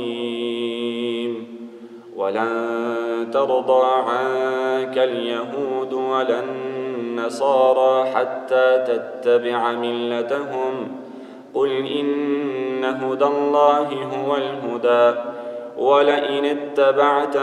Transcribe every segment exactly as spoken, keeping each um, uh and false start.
رحيم. ولن ترضى عنك اليهود ولا النصارى حتى تتبع ملتهم، قل إن هدى الله هو الهدى، ولئن اتبعت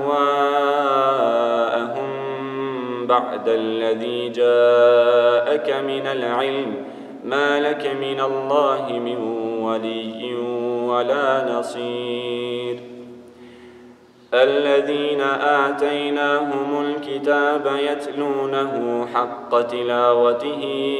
أهواءهم بعد الذي جاءك من العلم ما لك من الله من ولي ولا نصير. الذين آتيناهم الكتاب يتلونه حق تلاوته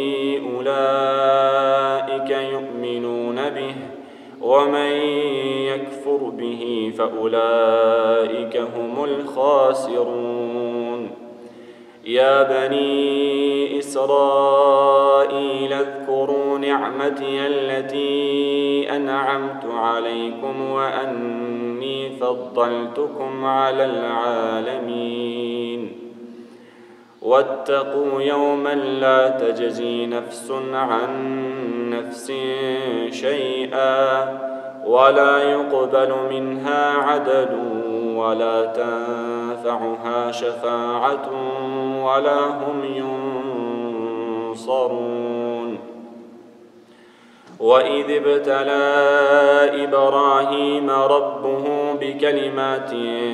أولئك يؤمنون به، ومن يكفر به فأولئك هم الخاسرون. يا بني إسرائيل اذكروا نعمتي التي أنعمت عليكم وأني فضلتكم على العالمين. واتقوا يوما لا تجزي نفس عن نفس شيئا ولا يقبل منها عدل ولا تنفعها شفاعة ولا هم ينصرون. وإذ ابتلى إبراهيم ربه بكلمات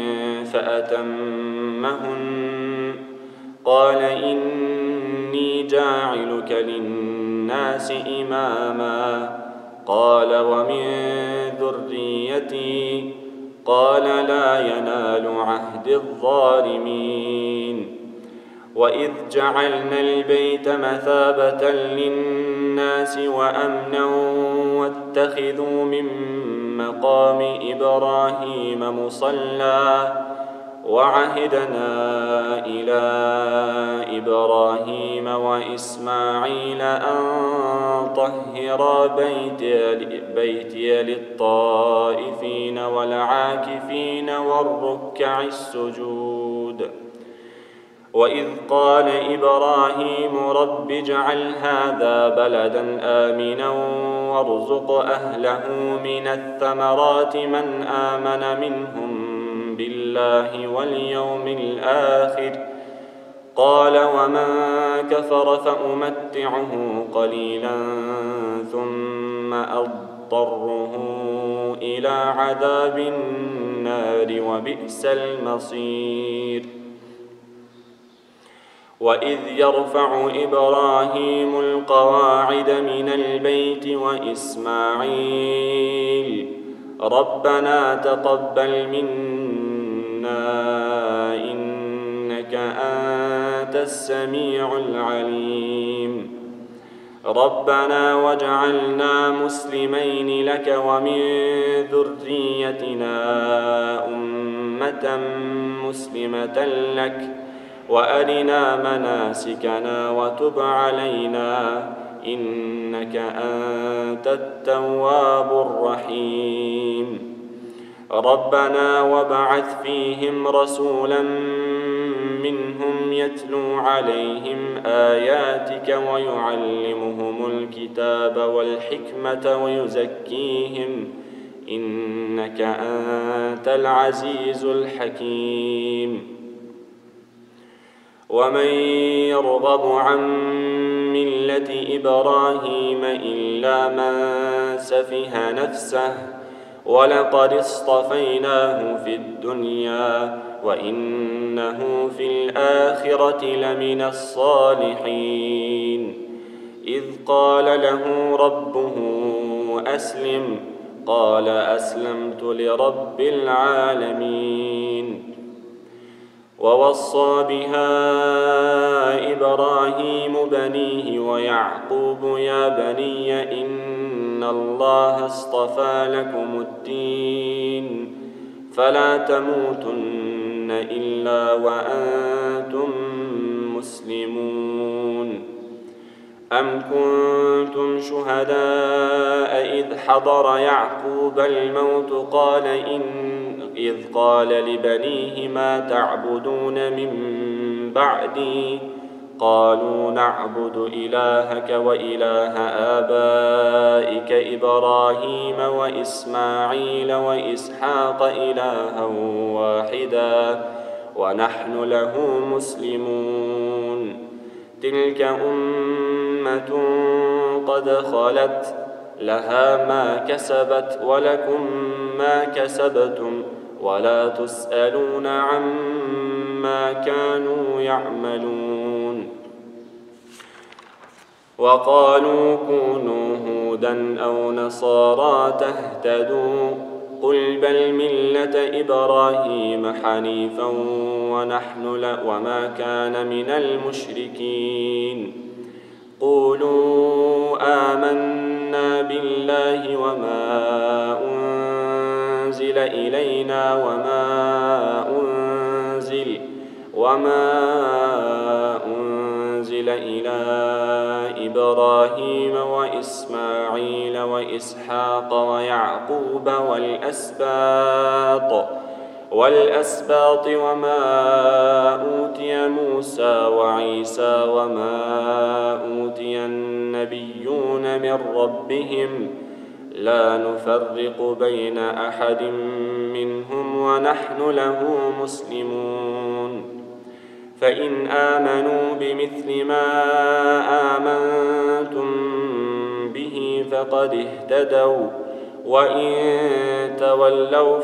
فأتمهن، قال إني جاعلك للناس إماما، قال ومن ذريتي، قال لا ينال عهد الظالمين. وإذ جعلنا البيت مثابة للناس وأمنا واتخذوا من مقام إبراهيم مصلى، وعهدنا إلى إبراهيم وإسماعيل أن طهرا بيتي, بيتي للطائفين والعاكفين والركع السجود. وإذ قال إبراهيم رب اجعل هذا بلدا آمنا وارزق أهله من الثمرات من آمن منهم بالله واليوم الآخر، قال ومن كفر فأمتعه قليلا ثم أضطره إلى عذاب النار وبئس المصير. وإذ يرفع إبراهيم القواعد من البيت وإسماعيل ربنا تقبل منا إنك أنت السميع العليم. ربنا واجعلنا مسلمين لك ومن ذريتنا أمة مسلمة لك وأرنا مناسكنا وتب علينا إنك أنت التواب الرحيم. ربنا وابعث فيهم رسولا منهم يتلو عليهم آياتك ويعلمهم الكتاب والحكمة ويزكيهم إنك أنت العزيز الحكيم. ومن يرغب عن ملة إبراهيم إلا من سفه نفسه ولقد اصطفيناه في الدنيا وإنه في الآخرة لمن الصالحين. إذ قال له ربه أسلم، قال أسلمت لرب العالمين. ووصى بها إبراهيم بنيه ويعقوب يا بني إن الله اصطفى لكم الدين فلا تموتن إلا وأنتم مسلمون. أم كنتم شهداء إذ حضر يعقوب الموت قال إن إذ قال لبنيه ما تعبدون من بعدي قالوا نعبد إلهك وإله آبائك إبراهيم وإسماعيل وإسحاق إلها واحدا ونحن له مسلمون تلك أمة قد خلت لها ما كسبت ولكم ما كسبتم ولا تسألون عما كانوا يعملون وقالوا كونوا هودا أو نصارى تهتدوا قل بل ملة إبراهيم حنيفا ونحن لا وما كان من المشركين قولوا آمنا بالله وما أنزل إلينا وما أنزل وما أنزل إلى إبراهيم وإسماعيل وإسحاق ويعقوب والأسباط والأسباط وما أوتي موسى وعيسى وما أوتي النبيون من ربهم لا نفرق بين أحد منهم ونحن له مسلمون فإن آمنوا بمثل ما آمنتم به فقد اهتدوا وإن تولوا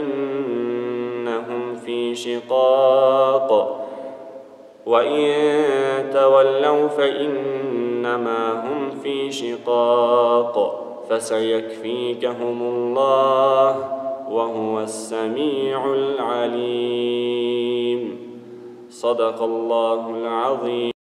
فإنهم في شقاق وإن تولوا فإنما هم في شقاق فسيكفيكهم الله وهو السميع العليم صدق الله العظيم.